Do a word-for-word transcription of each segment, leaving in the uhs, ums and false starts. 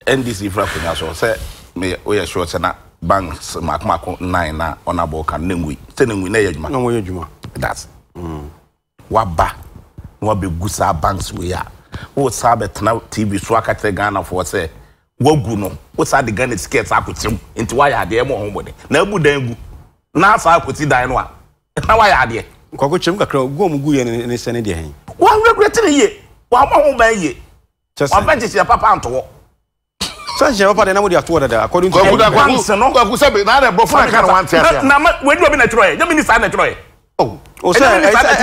N D C fra kunya so say me we are sure say na banks makmako nine na onabo kan nengui say nengui na yadwuma na wo yadwuma that's mm waba no be gusa banks we ya wo sabet na T V so aka tell Ghana for say wagu no wo sa de Ghana skets akotim enti wa ya de e mo hombode na abu dan gu na sa akoti dan no a na wa ya de nkoko chem kakra gu omugu ye ne sene de hen wa regret ne ye wa ma ho ban ye wa banche se papa anto so je papa de na mo de ato da according to the banks no kwaku sabe na na bro funa kan wan tia tia na we do be na tro ye je minister na tro ye oh o say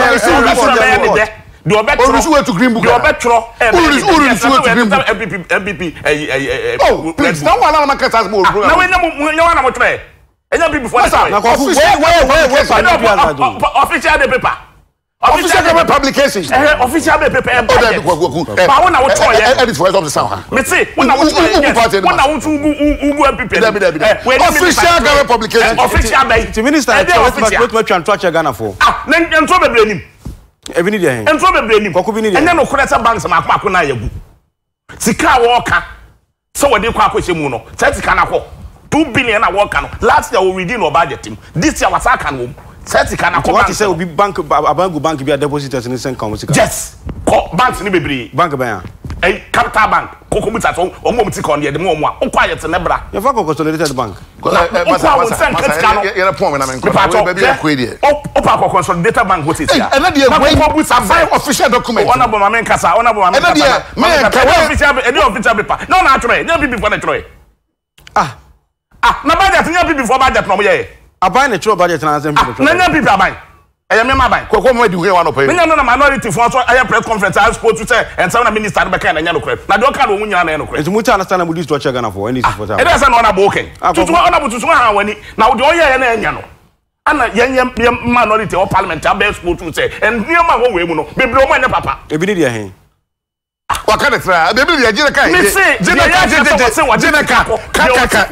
the obetro Olusuwe to Green Book the obetro Olusuwe to Green Book M P P M P P eh oh please don't allow na kasa mo bro na we na mo na mo tro ye enya people for that na kwaku we we we official the paper official government publication eh official paper eh ba wona wo tro ye edit for of the sound me say wona wo tro ye wona wo tro ugu M P P official government publication official by the minister what what try to Ghana for ah na ntro bebre nim e bi ni de hen ntro bebre nim kwaku bi ni de enya no kureta banks makako na yagu sika wo ka so wo de kwa akohye mu no sika na ko two billion na wo ka no last year we redeem no budget him this year wasa ka no sika na ko what say obi bank abangu bank bi a depositors ni sen kan sika yes ko banks ni bebre bank ban eh capital bank koko muta so o mo mti kon de mo mo o kwa yete nebra you fa consolidated bank masa masa you point na men ko be be akwe de o pa consolidated bank what is ya e na de ko sign official document ona bo mamen kasa ona bo mamen kasa me official e dey official paper no na atro e na bibi for na atro e ah ah na budget nya bibi for budget no mo ye aban na tro budget na azem bibi na nya bibi aban e me maban ko mo di we one pay me nya no na minority for so aye press conference I spoke to say and some na minister be kan na nya no correct na de o kan o munya na no correct enti muta understand na to check Ghana for any for that e dey say na ona bo okay tutu ona bo tutu ha wani na de o ye na nya no ana yen minority or parliament abel spoke to say and near ma wo we mu no bebre o mo nya papa e bi ni de hen waka de tra be bi de jere kai me say jere ka jere jere ka ka ka ka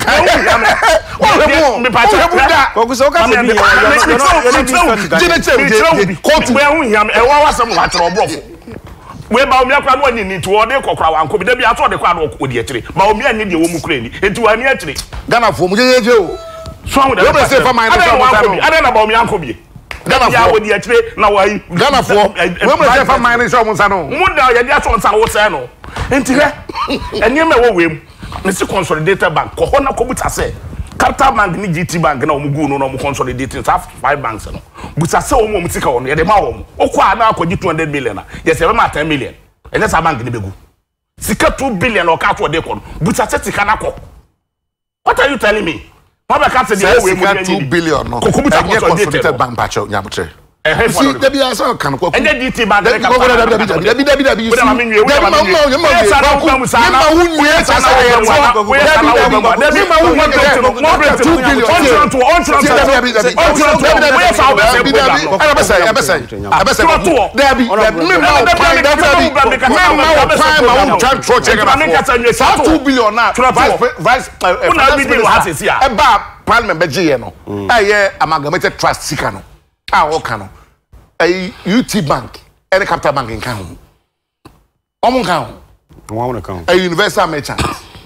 o me pa cha ko so ka se bi jere che ko tu we hu hiam e wa wasem wa tro obrofo we ba omi akwa no ni to ode kokora wa nko bi da bi ato de kwa no odi akire ba omi anye de wo mu kura ni enti wa ni akire Ghana fo mu jejeje o so hu de we be say fa mind so mo ada na ba omi anko bi Ghana fo odi akire na wa yi Ghana fo we be say fa mind so mo nsa no mu da ya dia so nsa wo say no enti he enye me wo we mu me si consolidated bank ko ho na ko buta say Capital Bank ni G T Bank na omugu no na omu consolidating five banks no buta say omu omu tika wono ye de ma wo okwa na akogi two hundred million na ye say be ma ten million ene sa bank ni begu sika two billion o ka to de ko no buta say tika na ko what are you telling me ma be ka say de we mu two billion no ko buta consolidated bank ba cho nyamutre eh see de bia so kan ko ene G T Bank de ko da da da da da da da we na ma nwe we na ma nwe we sa na ko sa na hu nwe sa na we we sa na we ma de ma hu nwe two billion on to on to on to we sa we say ana be say be say be say da bi me ma prime da bi me ma prime ma hu try to check na sa two billion na vice una bi dey wa say e ba parliament be je no e ye amalgamated trust sika no a wo ka no a U T Bank and a Capital Bank in Kano. Omun Kano. One account. A Universal Merchant.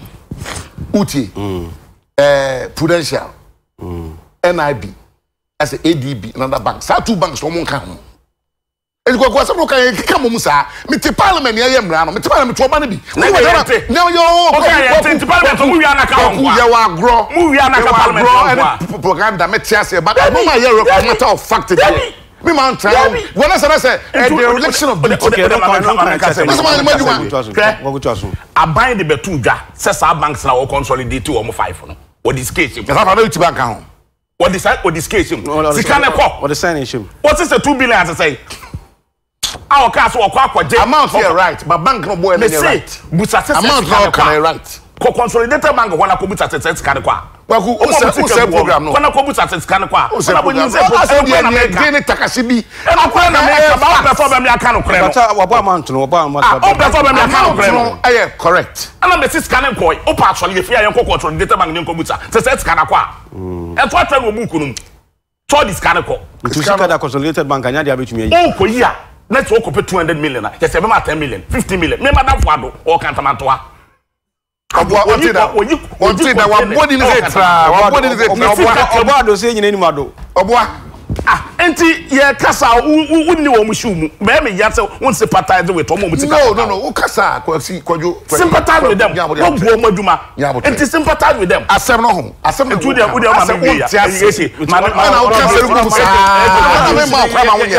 U T. Mm. Uh, Prudential. Mm. N I B. As a D B, another bank. Sa two banks omun Kano. E ko ko so kan kika mo musa. Me te parliament ya yemra no. Me te parliament to ba na bi. Na yo. Okay, te parliament mu wi ana ka wo. Ya wa agro. Mu wi ana ka parliament. Propaganda me te ase but no ma here matter of fact there. Me man try. When I say the election of the okay, no man can say. That's why I'm doing. What go to aso. Aban de betu dwa. Say sa banks na wo consolidate wo mo five no. What this case? Yes, I know U T Bank home. What this what this case? Sika na ko. What the sign issue? What is the two billion as I say? Our cash wo kwa kwa je. Amount here right, but bank no boy any right. Busa say amount no can right. Ko consolidated bank ho na ko busa say sika kwa. Waku o se program no. Ko na ko busa say sika kwa. O se program. O se dia ni gene takasi bi. E na kwa na me ka ba perform me aka no kre no. But what amount no, what amount. Ah, o perform me aka no kre no. Eh correct. Ana me sika na ko. O pa actually e fi ayen ko consolidated bank ni ko busa. Say say sika na kwa. E to atwa no buku no. To this sika na ko. To sika da consolidated bank anya dia betumi ayi. O ko yi a. Let's walk up two hundred million. Yes, I ten million, fifty million. Me madam Fado or Cantamantoa. Obo oti da. Oti da wa body ni zetra. Wa body ni zetra. Obo obo ado se nyina ni mado. Obo ah enti ye kasa wunni wo mu hwu mu be me ya se won sympathize with omo mu tika. No no no, wo kasa kwasi kwajo. Sympathize with them. Wo bu omo adwuma. Enti sympathize with them. Asem no ho. Asem no. Tu dem wo dem ma me ya. Yesi. Ma na wo kasa ru mu sa. Na me ma kwa ma wo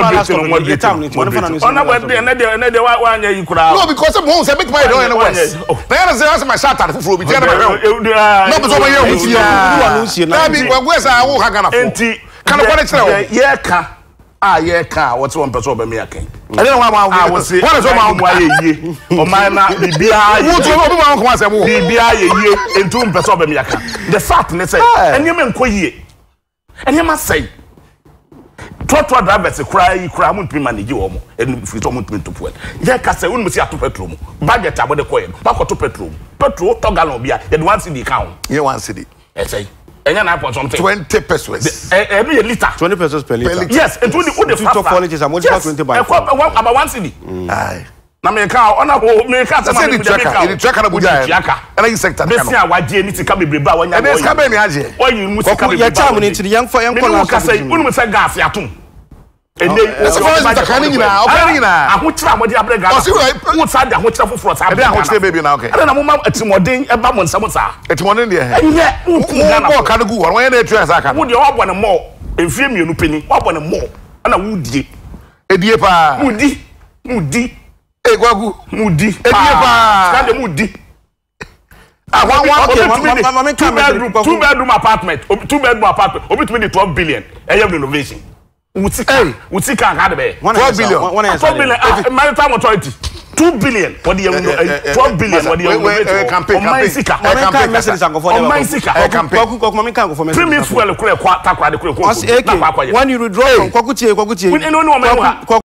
ye. Ona we dey na dey na dey wa anya yi kura. No, because some homes make my don west. Na na say as my shot at fufu obi je na me. No be so my ye hu. Na bi wa go say wo ha Ghana for. Enti kana kwa chere wo ye ka ah ye ka what one person be me akan ade na wa ma wo se what is ma wo ye ye o ma na bibia ye wo to obi ma ko asem wo bibia ye ye entu person be me akan the fact ne say enya me nko ye enya ma say trotro drivers kura yi kura mu ntimi manage wo mo enu fi to mu ntimi to fuel ye ka say unu si ato petrol mu budget abode koye ba ko to petrol petrol to gallon bia ye one cedi ka ho ye one cedi e say enya na point something twenty pesos eh eh no liter twenty pesos per liter yes and when the when the fast quality is about twenty by about one cedi aye na me ka ona ho me ka say me tracker the tracker na buja and you sector me say awaje ni tika bebrebe a wanya and this ka be me age oyi mu tika bebrebe ya charm ni tiri yan fa yan kola ka say unu say gas atom ene o so far the kan ni na o kan ni na aho kira amodi abre gas wo sa da aho kira foforo sa abre aho kira baby na okay ana na mo ma atimoden e ba mo nsam sa atimoden de he enye nku na mo kan gu won na etu asa kan wo de wo bo ne mo enfie mienu peni wo bo ne mo ana wo die edie pa mudi mudi e gwagu mudi edie pa ska de mudi ah one one two bedroom two bedroom apartment two bedroom apartment obi to me twelve billion e yam renovation Utika, Utika had be twelve billion. twelve billion. Maritime authority. two billion. What do you know? twelve billion. What do you know? Campaign. Campaign. Message and go for the campaign. Premium fuel. When you withdraw from Kwakuti, Kwakuti.